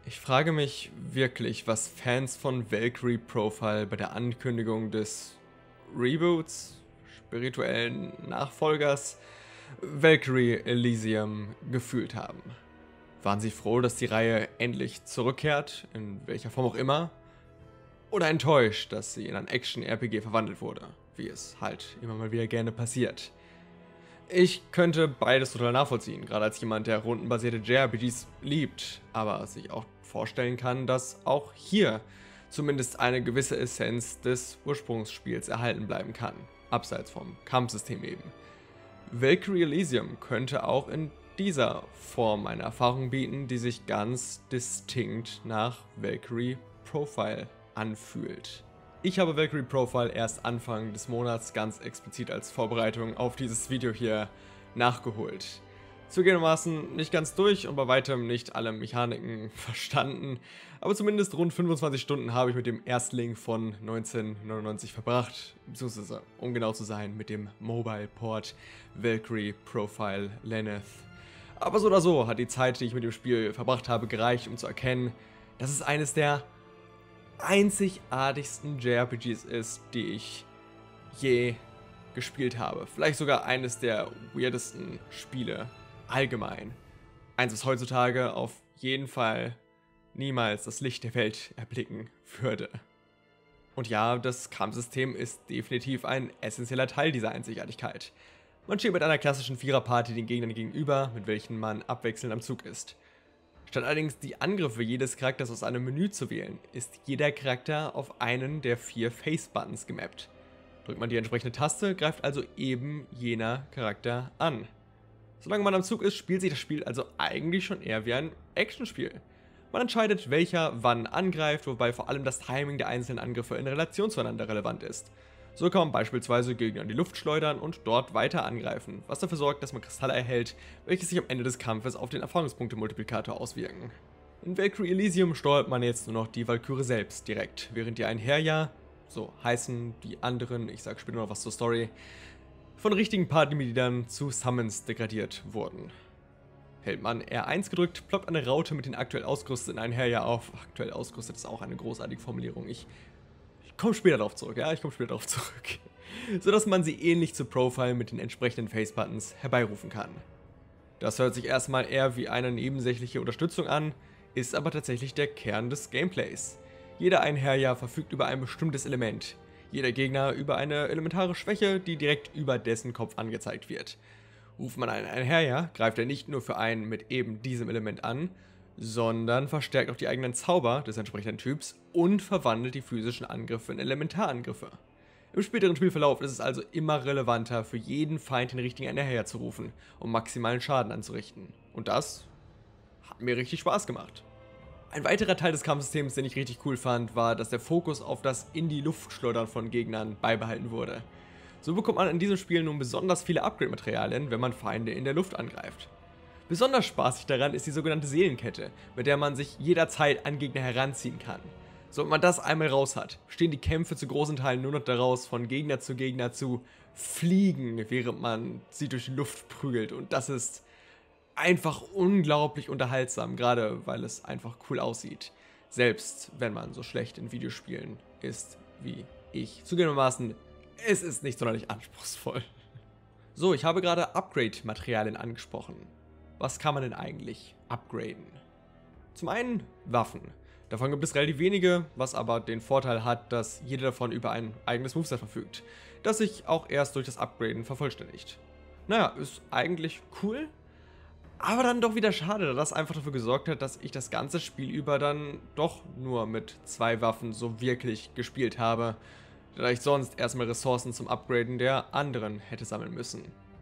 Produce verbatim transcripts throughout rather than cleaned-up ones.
Ich frage mich wirklich, was Fans von Valkyrie Profile bei der Ankündigung des Reboots, spirituellen Nachfolgers, Valkyrie Elysium gefühlt haben. Waren sie froh, dass die Reihe endlich zurückkehrt, in welcher Form auch immer? Oder enttäuscht, dass sie in ein Action-R P G verwandelt wurde, wie es halt immer mal wieder gerne passiert? Ich könnte beides total nachvollziehen, gerade als jemand, der rundenbasierte J R P Gs liebt, aber sich auch vorstellen kann, dass auch hier zumindest eine gewisse Essenz des Ursprungsspiels erhalten bleiben kann, abseits vom Kampfsystem eben. Valkyrie Elysium könnte auch in dieser Form eine Erfahrung bieten, die sich ganz distinkt nach Valkyrie Profile anfühlt. Ich habe Valkyrie Profile erst Anfang des Monats ganz explizit als Vorbereitung auf dieses Video hier nachgeholt. Zugegebenermaßen nicht ganz durch und bei weitem nicht alle Mechaniken verstanden, aber zumindest rund fünfundzwanzig Stunden habe ich mit dem Erstling von neunzehnhundertneunundneunzig verbracht, beziehungsweise um genau zu sein mit dem Mobile Port Valkyrie Profile Lenneth. Aber so oder so hat die Zeit, die ich mit dem Spiel verbracht habe, gereicht, um zu erkennen, dass es eines der einzigartigsten J R P Gs ist, die ich je gespielt habe. Vielleicht sogar eines der weirdesten Spiele allgemein. Eins, was heutzutage auf jeden Fall niemals das Licht der Welt erblicken würde. Und ja, das Kampfsystem ist definitiv ein essentieller Teil dieser Einzigartigkeit. Man steht mit einer klassischen Viererparty den Gegnern gegenüber, mit welchen man abwechselnd am Zug ist. Statt allerdings die Angriffe jedes Charakters aus einem Menü zu wählen, ist jeder Charakter auf einen der vier Face-Buttons gemappt. Drückt man die entsprechende Taste, greift also eben jener Charakter an. Solange man am Zug ist, spielt sich das Spiel also eigentlich schon eher wie ein Actionspiel. Man entscheidet, welcher wann angreift, wobei vor allem das Timing der einzelnen Angriffe in Relation zueinander relevant ist. So kann man beispielsweise Gegner in die Luft schleudern und dort weiter angreifen, was dafür sorgt, dass man Kristalle erhält, welche sich am Ende des Kampfes auf den Erfahrungspunkte-Multiplikator auswirken. In Valkyrie Elysium steuert man jetzt nur noch die Valkyrie selbst direkt, während die Einherja, so heißen die anderen, ich sag später noch was zur Story, von richtigen Partymitgliedern zu Summons degradiert wurden. Hält man R eins gedrückt, ploppt eine Raute mit den aktuell ausgerüsteten Einherja auf. Aktuell ausgerüstet ist auch eine großartige Formulierung. Ich Ich komme später darauf zurück, ja, ich komme später darauf zurück. Sodass man sie ähnlich zu Profile mit den entsprechenden Face-Buttons herbeirufen kann. Das hört sich erstmal eher wie eine nebensächliche Unterstützung an, ist aber tatsächlich der Kern des Gameplays. Jeder Einherja verfügt über ein bestimmtes Element, jeder Gegner über eine elementare Schwäche, die direkt über dessen Kopf angezeigt wird. Ruft man einen Einherja, greift er nicht nur für einen mit eben diesem Element an, sondern verstärkt auch die eigenen Zauber des entsprechenden Typs und verwandelt die physischen Angriffe in Elementarangriffe. Im späteren Spielverlauf ist es also immer relevanter, für jeden Feind den richtigen Einherja zu rufen, um maximalen Schaden anzurichten. Und das hat mir richtig Spaß gemacht. Ein weiterer Teil des Kampfsystems, den ich richtig cool fand, war, dass der Fokus auf das in die Luft schleudern von Gegnern beibehalten wurde. So bekommt man in diesem Spiel nun besonders viele Upgrade-Materialien, wenn man Feinde in der Luft angreift. Besonders spaßig daran ist die sogenannte Seelenkette, mit der man sich jederzeit an Gegner heranziehen kann. Sobald man das einmal raus hat, stehen die Kämpfe zu großen Teilen nur noch daraus, von Gegner zu Gegner zu fliegen, während man sie durch die Luft prügelt. Und das ist einfach unglaublich unterhaltsam, gerade weil es einfach cool aussieht. Selbst wenn man so schlecht in Videospielen ist wie ich. Zugegebenermaßen, es ist nicht sonderlich anspruchsvoll. So, ich habe gerade Upgrade-Materialien angesprochen. Was kann man denn eigentlich upgraden? Zum einen Waffen. Davon gibt es relativ wenige, was aber den Vorteil hat, dass jede davon über ein eigenes Moveset verfügt, das sich auch erst durch das Upgraden vervollständigt. Naja, ist eigentlich cool, aber dann doch wieder schade, da das einfach dafür gesorgt hat, dass ich das ganze Spiel über dann doch nur mit zwei Waffen so wirklich gespielt habe, da ich sonst erstmal Ressourcen zum Upgraden der anderen hätte sammeln müssen.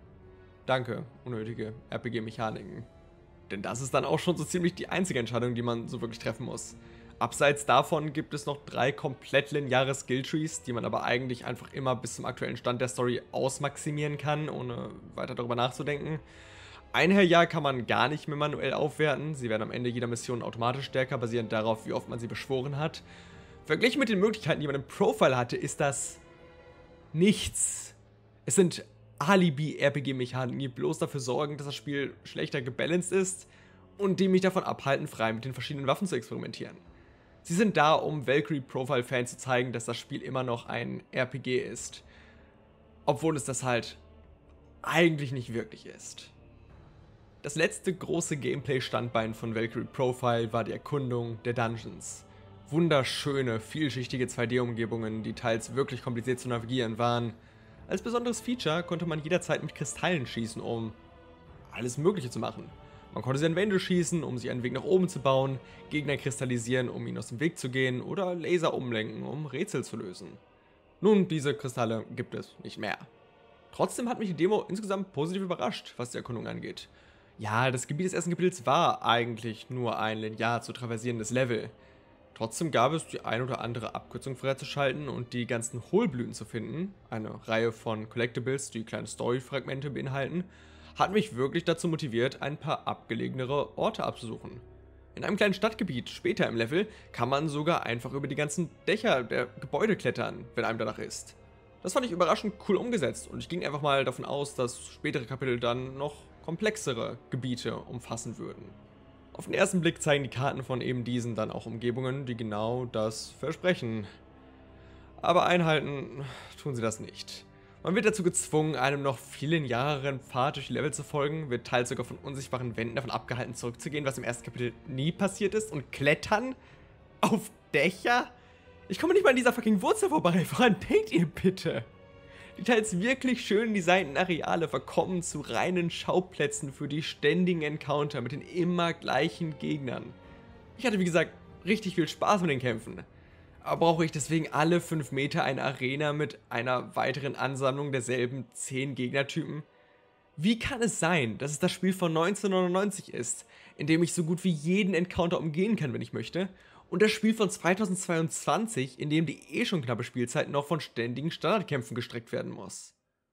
Danke, unnötige R P G-Mechaniken. Denn das ist dann auch schon so ziemlich die einzige Entscheidung, die man so wirklich treffen muss. Abseits davon gibt es noch drei komplett lineare Skilltrees, die man aber eigentlich einfach immer bis zum aktuellen Stand der Story ausmaximieren kann, ohne weiter darüber nachzudenken. Einherja kann man gar nicht mehr manuell aufwerten, sie werden am Ende jeder Mission automatisch stärker, basierend darauf, wie oft man sie beschworen hat. Verglichen mit den Möglichkeiten, die man im Profile hatte, ist das nichts. Es sind Alibi-R P G-Mechaniken, die bloß dafür sorgen, dass das Spiel schlechter gebalanced ist und die mich davon abhalten, frei mit den verschiedenen Waffen zu experimentieren. Sie sind da, um Valkyrie Profile-Fans zu zeigen, dass das Spiel immer noch ein R P G ist, obwohl es das halt eigentlich nicht wirklich ist. Das letzte große Gameplay-Standbein von Valkyrie Profile war die Erkundung der Dungeons. Wunderschöne, vielschichtige zwei D-Umgebungen, die teils wirklich kompliziert zu navigieren waren. Als besonderes Feature konnte man jederzeit mit Kristallen schießen, um alles Mögliche zu machen. Man konnte sie an Wände schießen, um sich einen Weg nach oben zu bauen, Gegner kristallisieren, um ihnen aus dem Weg zu gehen, oder Laser umlenken, um Rätsel zu lösen. Nun, diese Kristalle gibt es nicht mehr. Trotzdem hat mich die Demo insgesamt positiv überrascht, was die Erkundung angeht. Ja, das Gebiet des ersten Kapitels war eigentlich nur ein linear zu traversierendes Level. Trotzdem gab es die ein oder andere Abkürzung freizuschalten und die ganzen Hohlblüten zu finden, eine Reihe von Collectibles, die kleine Story-Fragmente beinhalten, hat mich wirklich dazu motiviert, ein paar abgelegenere Orte abzusuchen. In einem kleinen Stadtgebiet später im Level kann man sogar einfach über die ganzen Dächer der Gebäude klettern, wenn einem danach ist. Das fand ich überraschend cool umgesetzt und ich ging einfach mal davon aus, dass spätere Kapitel dann noch komplexere Gebiete umfassen würden. Auf den ersten Blick zeigen die Karten von eben diesen dann auch Umgebungen, die genau das versprechen. Aber einhalten tun sie das nicht. Man wird dazu gezwungen, einem noch viel lineareren Pfad durch die Level zu folgen, wird teils sogar von unsichtbaren Wänden davon abgehalten zurückzugehen, was im ersten Kapitel nie passiert ist, und klettern auf Dächer? Ich komme nicht mal an dieser fucking Wurzel vorbei, woran denkt ihr bitte? Die teils wirklich schön designten Areale verkommen zu reinen Schauplätzen für die ständigen Encounter mit den immer gleichen Gegnern. Ich hatte wie gesagt richtig viel Spaß mit den Kämpfen. Aber brauche ich deswegen alle fünf Meter eine Arena mit einer weiteren Ansammlung derselben zehn Gegnertypen? Wie kann es sein, dass es das Spiel von neunzehnhundertneunundneunzig ist, in dem ich so gut wie jeden Encounter umgehen kann, wenn ich möchte, und das Spiel von zweitausendzweiundzwanzig, in dem die eh schon knappe Spielzeit noch von ständigen Standardkämpfen gestreckt werden muss?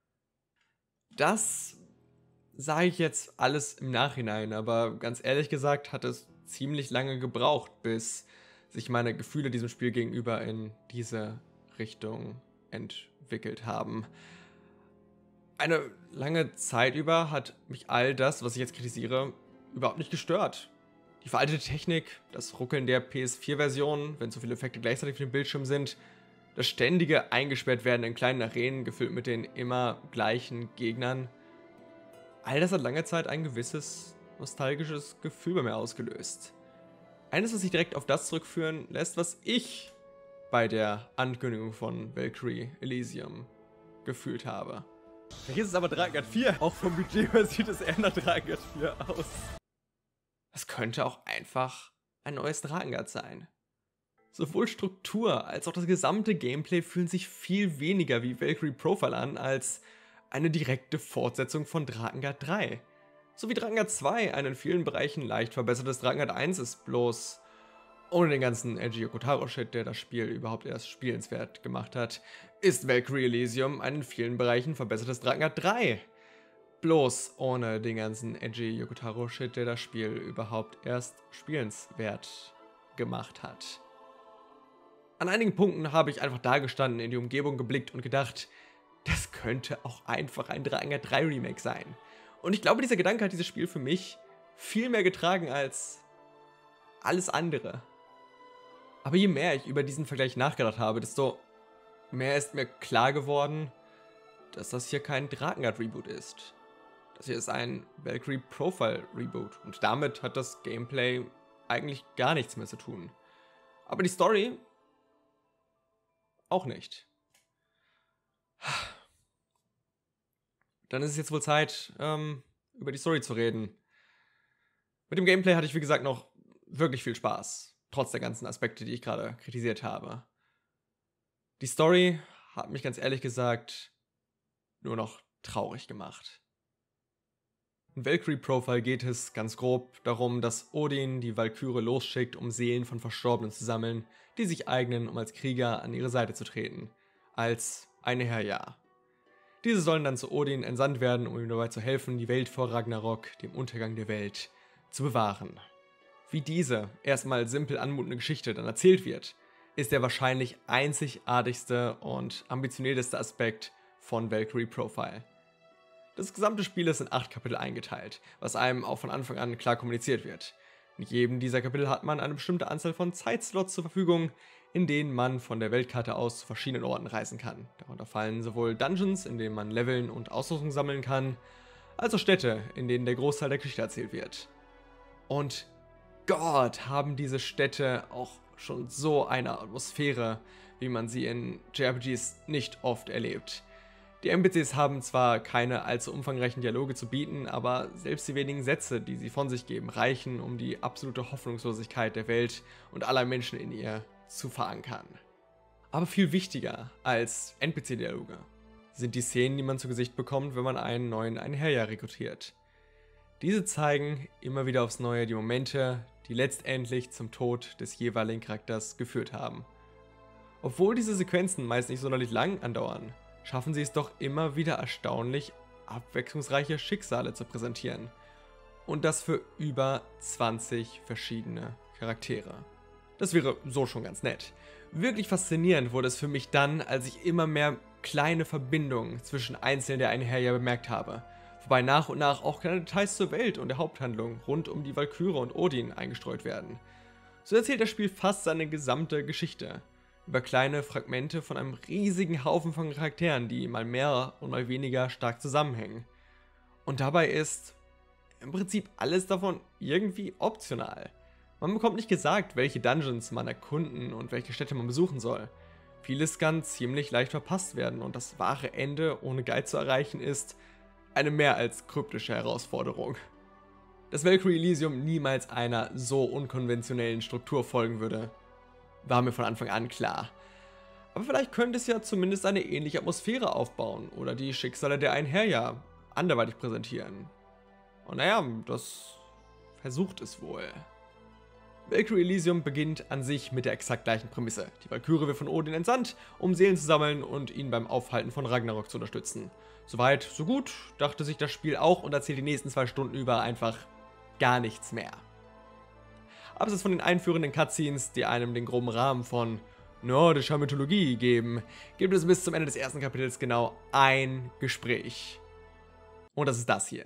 Das sage ich jetzt alles im Nachhinein, aber ganz ehrlich gesagt hat es ziemlich lange gebraucht, bis sich meine Gefühle diesem Spiel gegenüber in diese Richtung entwickelt haben. Eine lange Zeit über hat mich all das, was ich jetzt kritisiere, überhaupt nicht gestört. Die veraltete Technik, das Ruckeln der P S vier Version, wenn so viele Effekte gleichzeitig auf dem Bildschirm sind, das ständige eingesperrt werden in kleinen Arenen, gefüllt mit den immer gleichen Gegnern, all das hat lange Zeit ein gewisses nostalgisches Gefühl bei mir ausgelöst. Eines, was sich direkt auf das zurückführen lässt, was ich bei der Ankündigung von Valkyrie Elysium gefühlt habe. Hier ist es aber Drakengard vier. Auch vom Budget her sieht es eher nach Drakengard vier aus. Das könnte auch einfach ein neues Drakengard sein. Sowohl Struktur als auch das gesamte Gameplay fühlen sich viel weniger wie Valkyrie Profile an als eine direkte Fortsetzung von Drakengard drei. So wie Drakengard zwei ein in vielen Bereichen leicht verbessertes Drakengard eins ist, bloß ohne den ganzen Eiji Yokotaro-Shit, der das Spiel überhaupt erst spielenswert gemacht hat, ist Valkyrie Elysium ein in vielen Bereichen verbessertes Drakengard drei. Bloß ohne den ganzen Eiji Yokotaro-Shit, der das Spiel überhaupt erst spielenswert gemacht hat. An einigen Punkten habe ich einfach dagestanden, in die Umgebung geblickt und gedacht, das könnte auch einfach ein Drakengard drei Remake sein. Und ich glaube, dieser Gedanke hat dieses Spiel für mich viel mehr getragen als alles andere. Aber je mehr ich über diesen Vergleich nachgedacht habe, desto mehr ist mir klar geworden, dass das hier kein Drakengard-Reboot ist. Das hier ist ein Valkyrie Profile-Reboot und damit hat das Gameplay eigentlich gar nichts mehr zu tun. Aber die Story auch nicht. Dann ist es jetzt wohl Zeit, ähm, über die Story zu reden. Mit dem Gameplay hatte ich, wie gesagt, noch wirklich viel Spaß, trotz der ganzen Aspekte, die ich gerade kritisiert habe. Die Story hat mich ganz ehrlich gesagt nur noch traurig gemacht. In Valkyrie Profile geht es ganz grob darum, dass Odin die Walküre losschickt, um Seelen von Verstorbenen zu sammeln, die sich eignen, um als Krieger an ihre Seite zu treten. Als eine Herja. Diese sollen dann zu Odin entsandt werden, um ihm dabei zu helfen, die Welt vor Ragnarok, dem Untergang der Welt, zu bewahren. Wie diese erstmal simpel anmutende Geschichte dann erzählt wird, ist der wahrscheinlich einzigartigste und ambitionierteste Aspekt von Valkyrie Profile. Das gesamte Spiel ist in acht Kapitel eingeteilt, was einem auch von Anfang an klar kommuniziert wird. In jedem dieser Kapitel hat man eine bestimmte Anzahl von Zeitslots zur Verfügung, in denen man von der Weltkarte aus zu verschiedenen Orten reisen kann. Darunter fallen sowohl Dungeons, in denen man leveln und Ausrüstung sammeln kann, als auch Städte, in denen der Großteil der Geschichte erzählt wird. Und Gott, haben diese Städte auch schon so eine Atmosphäre, wie man sie in J R P Gs nicht oft erlebt. Die N P Cs haben zwar keine allzu umfangreichen Dialoge zu bieten, aber selbst die wenigen Sätze, die sie von sich geben, reichen, um die absolute Hoffnungslosigkeit der Welt und aller Menschen in ihr zu verankern. Aber viel wichtiger als N P C-Dialoge sind die Szenen, die man zu Gesicht bekommt, wenn man einen neuen Einherjahr rekrutiert. Diese zeigen immer wieder aufs Neue die Momente, die letztendlich zum Tod des jeweiligen Charakters geführt haben. Obwohl diese Sequenzen meist nicht sonderlich lang andauern, schaffen sie es doch immer wieder erstaunlich, abwechslungsreiche Schicksale zu präsentieren. Und das für über zwanzig verschiedene Charaktere. Das wäre so schon ganz nett. Wirklich faszinierend wurde es für mich dann, als ich immer mehr kleine Verbindungen zwischen einzelnen der Einherjahr bemerkt habe, wobei nach und nach auch kleine Details zur Welt und der Haupthandlung rund um die Walküre und Odin eingestreut werden. So erzählt das Spiel fast seine gesamte Geschichte, über kleine Fragmente von einem riesigen Haufen von Charakteren, die mal mehr und mal weniger stark zusammenhängen. Und dabei ist im Prinzip alles davon irgendwie optional. Man bekommt nicht gesagt, welche Dungeons man erkunden und welche Städte man besuchen soll. Vieles kann ziemlich leicht verpasst werden und das wahre Ende ohne Guide zu erreichen ist eine mehr als kryptische Herausforderung. Dass Valkyrie Elysium niemals einer so unkonventionellen Struktur folgen würde, war mir von Anfang an klar. Aber vielleicht könnte es ja zumindest eine ähnliche Atmosphäre aufbauen oder die Schicksale der Einherjahr anderweitig präsentieren. Und naja, das versucht es wohl. Valkyrie Elysium beginnt an sich mit der exakt gleichen Prämisse. Die Walküre wird von Odin entsandt, um Seelen zu sammeln und ihn beim Aufhalten von Ragnarok zu unterstützen. Soweit, so gut, dachte sich das Spiel auch und erzählt die nächsten zwei Stunden über einfach gar nichts mehr. Abseits von den einführenden Cutscenes, die einem den groben Rahmen von nordischer Mythologie geben, gibt es bis zum Ende des ersten Kapitels genau ein Gespräch. Und das ist das hier.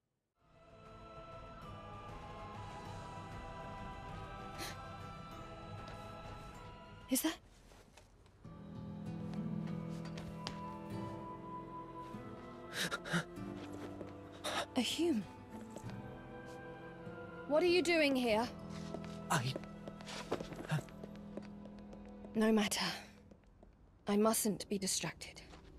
Is that? A human? What are you doing here? I... No matter. I mustn't be distracted.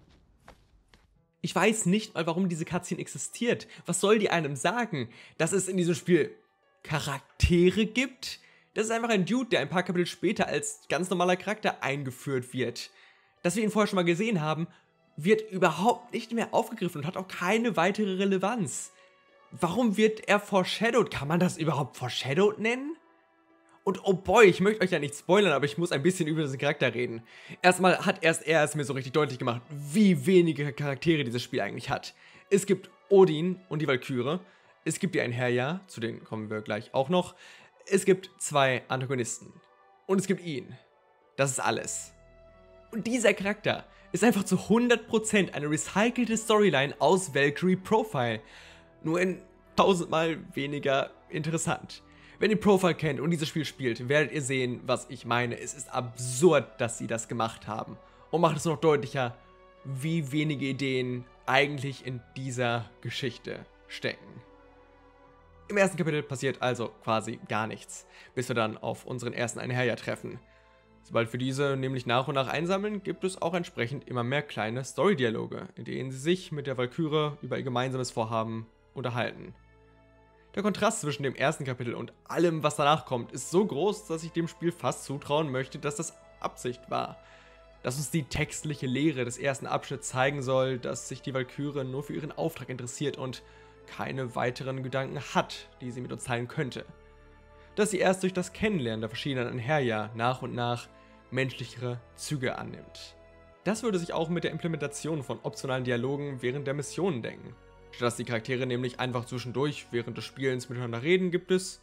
Ich weiß nicht mal, warum diese Cutscene existiert. Was soll die einem sagen? Dass es in diesem Spiel Charaktere gibt? Das ist einfach ein Dude, der ein paar Kapitel später als ganz normaler Charakter eingeführt wird. Dass wir ihn vorher schon mal gesehen haben, wird überhaupt nicht mehr aufgegriffen und hat auch keine weitere Relevanz. Warum wird er foreshadowed? Kann man das überhaupt foreshadowed nennen? Und oh boy, ich möchte euch ja nicht spoilern, aber ich muss ein bisschen über diesen Charakter reden. Erstmal hat erst er es mir so richtig deutlich gemacht, wie wenige Charaktere dieses Spiel eigentlich hat. Es gibt Odin und die Walküre, es gibt die Einherjahr, zu denen kommen wir gleich auch noch. Es gibt zwei Antagonisten. Und es gibt ihn. Das ist alles. Und dieser Charakter ist einfach zu hundert Prozent eine recycelte Storyline aus Valkyrie Profile. Nur in tausendmal weniger interessant. Wenn ihr Profile kennt und dieses Spiel spielt, werdet ihr sehen, was ich meine. Es ist absurd, dass sie das gemacht haben. Und macht es noch deutlicher, wie wenige Ideen eigentlich in dieser Geschichte stecken. Im ersten Kapitel passiert also quasi gar nichts, bis wir dann auf unseren ersten Einherjahr treffen. Sobald wir diese nämlich nach und nach einsammeln, gibt es auch entsprechend immer mehr kleine Story-Dialoge, in denen sie sich mit der Walküre über ihr gemeinsames Vorhaben unterhalten. Der Kontrast zwischen dem ersten Kapitel und allem, was danach kommt, ist so groß, dass ich dem Spiel fast zutrauen möchte, dass das Absicht war. Dass uns die textliche Lehre des ersten Abschnitts zeigen soll, dass sich die Walküre nur für ihren Auftrag interessiert und keine weiteren Gedanken hat, die sie mit uns teilen könnte. Dass sie erst durch das Kennenlernen der verschiedenen Einherjahr nach und nach menschlichere Züge annimmt. Das würde sich auch mit der Implementation von optionalen Dialogen während der Missionen denken. Statt dass die Charaktere nämlich einfach zwischendurch während des Spielens miteinander reden, gibt es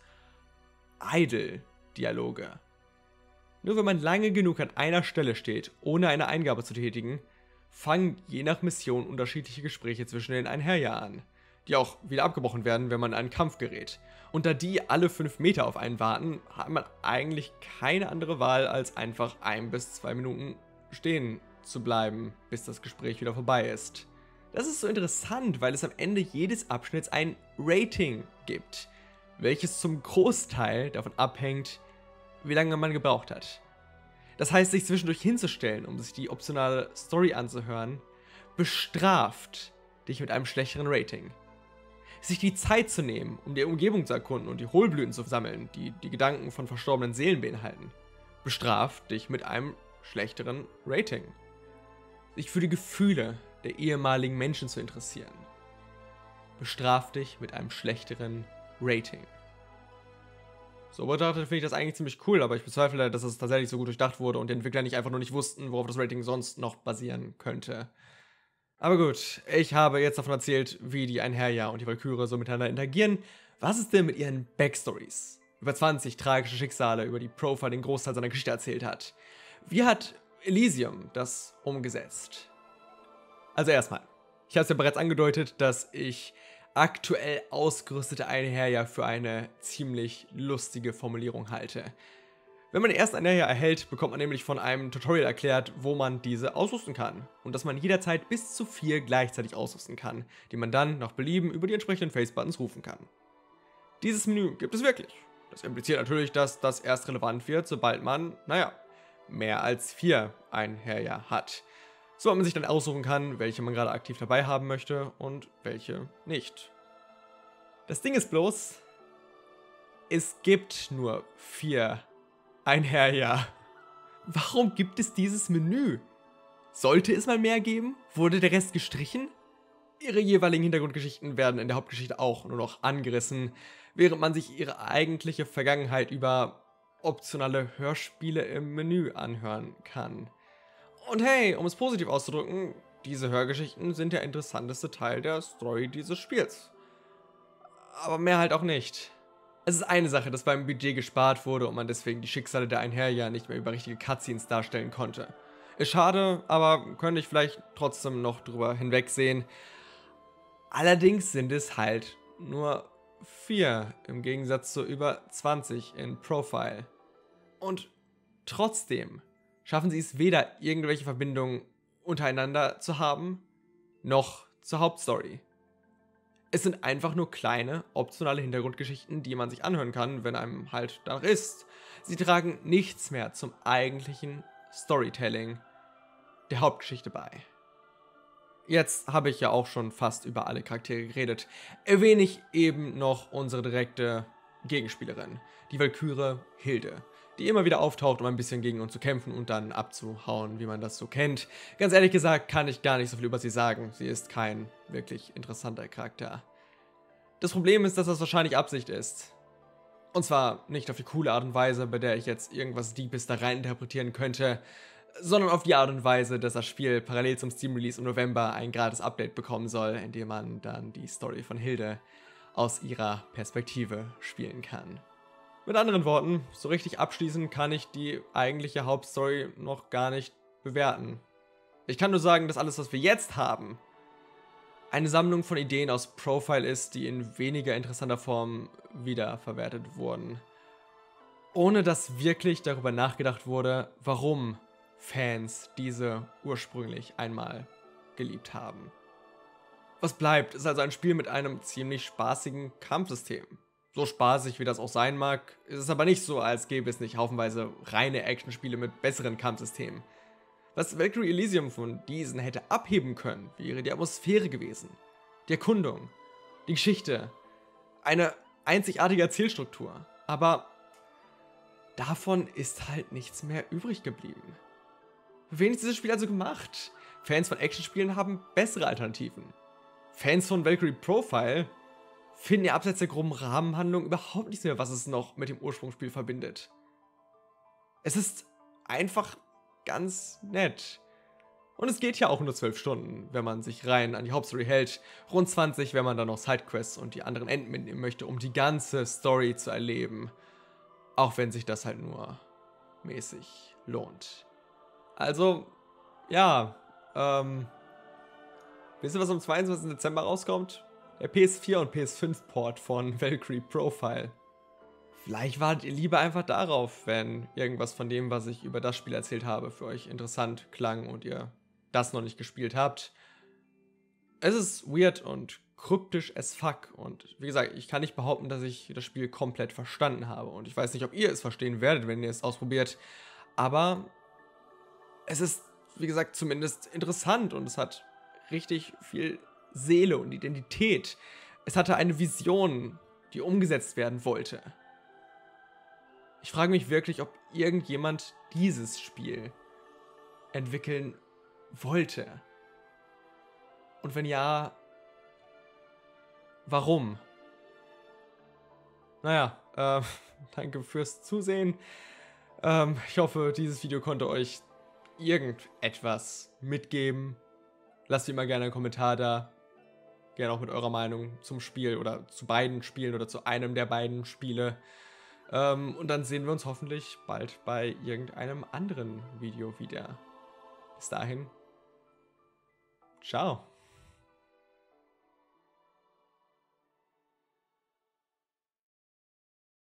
Idle-Dialoge. Nur wenn man lange genug an einer Stelle steht, ohne eine Eingabe zu tätigen, fangen je nach Mission unterschiedliche Gespräche zwischen den Einherjahr an. die auch wieder abgebrochen werden, wenn man in einen Kampf gerät. Und da die alle fünf Meter auf einen warten, hat man eigentlich keine andere Wahl, als einfach ein bis zwei Minuten stehen zu bleiben, bis das Gespräch wieder vorbei ist. Das ist so interessant, weil es am Ende jedes Abschnitts ein Rating gibt, welches zum Großteil davon abhängt, wie lange man gebraucht hat. Das heißt, sich zwischendurch hinzustellen, um sich die optionale Story anzuhören, bestraft dich mit einem schlechteren Rating. Sich die Zeit zu nehmen, um die Umgebung zu erkunden und die Hohlblüten zu sammeln, die die Gedanken von verstorbenen Seelen beinhalten, bestraft dich mit einem schlechteren Rating. Sich für die Gefühle der ehemaligen Menschen zu interessieren, bestraft dich mit einem schlechteren Rating. So betrachtet finde ich das eigentlich ziemlich cool, aber ich bezweifle, dass es tatsächlich so gut durchdacht wurde und die Entwickler nicht einfach nur nicht wussten, worauf das Rating sonst noch basieren könnte. Aber gut, ich habe jetzt davon erzählt, wie die Einherja und die Valkyrie so miteinander interagieren. Was ist denn mit ihren Backstories? Über zwanzig tragische Schicksale, über die Profile den Großteil seiner Geschichte erzählt hat. Wie hat Elysium das umgesetzt? Also erstmal, ich habe es ja bereits angedeutet, dass ich aktuell ausgerüstete Einherja für eine ziemlich lustige Formulierung halte. Wenn man den ersten Einherja erhält, bekommt man nämlich von einem Tutorial erklärt, wo man diese ausrüsten kann. Und dass man jederzeit bis zu vier gleichzeitig ausrüsten kann, die man dann nach Belieben über die entsprechenden Face-Buttons rufen kann. Dieses Menü gibt es wirklich. Das impliziert natürlich, dass das erst relevant wird, sobald man, naja, mehr als vier Einherja hat. So dass man sich dann aussuchen kann, welche man gerade aktiv dabei haben möchte und welche nicht. Das Ding ist bloß, es gibt nur vier Einherja. Warum gibt es dieses Menü? Sollte es mal mehr geben? Wurde der Rest gestrichen? Ihre jeweiligen Hintergrundgeschichten werden in der Hauptgeschichte auch nur noch angerissen, während man sich ihre eigentliche Vergangenheit über optionale Hörspiele im Menü anhören kann. Und hey, um es positiv auszudrücken, diese Hörgeschichten sind der interessanteste Teil der Story dieses Spiels. Aber mehr halt auch nicht. Es ist eine Sache, dass beim Budget gespart wurde und man deswegen die Schicksale der Einherja nicht mehr über richtige Cutscenes darstellen konnte. Ist schade, aber könnte ich vielleicht trotzdem noch drüber hinwegsehen. Allerdings sind es halt nur vier im Gegensatz zu über zwanzig in Profile. Und trotzdem schaffen sie es weder, irgendwelche Verbindungen untereinander zu haben, noch zur Hauptstory. Es sind einfach nur kleine, optionale Hintergrundgeschichten, die man sich anhören kann, wenn einem halt danach ist. Sie tragen nichts mehr zum eigentlichen Storytelling der Hauptgeschichte bei. Jetzt habe ich ja auch schon fast über alle Charaktere geredet. Erwähne ich eben noch unsere direkte Gegenspielerin, die Valkyrie Hilde, die immer wieder auftaucht, um ein bisschen gegen uns zu kämpfen und dann abzuhauen, wie man das so kennt. Ganz ehrlich gesagt kann ich gar nicht so viel über sie sagen. Sie ist kein wirklich interessanter Charakter. Das Problem ist, dass das wahrscheinlich Absicht ist. Und zwar nicht auf die coole Art und Weise, bei der ich jetzt irgendwas Deepes da rein interpretieren könnte, sondern auf die Art und Weise, dass das Spiel parallel zum Steam-Release im November ein gratis Update bekommen soll, in dem man dann die Story von Hilde aus ihrer Perspektive spielen kann. Mit anderen Worten, so richtig abschließen kann ich die eigentliche Hauptstory noch gar nicht bewerten. Ich kann nur sagen, dass alles, was wir jetzt haben, eine Sammlung von Ideen aus Profile ist, die in weniger interessanter Form wiederverwertet wurden. Ohne dass wirklich darüber nachgedacht wurde, warum Fans diese ursprünglich einmal geliebt haben. Was bleibt, ist also ein Spiel mit einem ziemlich spaßigen Kampfsystem. So spaßig wie das auch sein mag, ist es aber nicht so, als gäbe es nicht haufenweise reine Actionspiele mit besseren Kampfsystemen. Was Valkyrie Elysium von diesen hätte abheben können, wäre die Atmosphäre gewesen, die Erkundung, die Geschichte, eine einzigartige Erzählstruktur. Aber davon ist halt nichts mehr übrig geblieben. Für wen ist dieses Spiel also gemacht? Fans von Actionspielen haben bessere Alternativen. Fans von Valkyrie Profile finden ja abseits der groben Rahmenhandlung überhaupt nichts mehr, was es noch mit dem Ursprungsspiel verbindet. Es ist einfach ganz nett. Und es geht ja auch nur zwölf Stunden, wenn man sich rein an die Hauptstory hält. Rund zwanzig, wenn man dann noch Sidequests und die anderen Enden mitnehmen möchte, um die ganze Story zu erleben. Auch wenn sich das halt nur mäßig lohnt. Also, ja, ähm, wisst ihr, was am zweiundzwanzigsten Dezember rauskommt? der P S vier und P S fünf Port von Valkyrie Profile. Vielleicht wartet ihr lieber einfach darauf, wenn irgendwas von dem, was ich über das Spiel erzählt habe, für euch interessant klang und ihr das noch nicht gespielt habt. Es ist weird und kryptisch as fuck und wie gesagt, ich kann nicht behaupten, dass ich das Spiel komplett verstanden habe und ich weiß nicht, ob ihr es verstehen werdet, wenn ihr es ausprobiert, aber es ist, wie gesagt, zumindest interessant und es hat richtig viel Seele und Identität. Es hatte eine Vision, die umgesetzt werden wollte. Ich frage mich wirklich, ob irgendjemand dieses Spiel entwickeln wollte. Und wenn ja, warum? Naja, äh, danke fürs Zusehen. Ähm, ich hoffe, dieses Video konnte euch irgendetwas mitgeben. Lasst wie immer gerne einen Kommentar da. Gerne auch mit eurer Meinung zum Spiel oder zu beiden Spielen oder zu einem der beiden Spiele. Ähm, und dann sehen wir uns hoffentlich bald bei irgendeinem anderen Video wieder. Bis dahin. Ciao.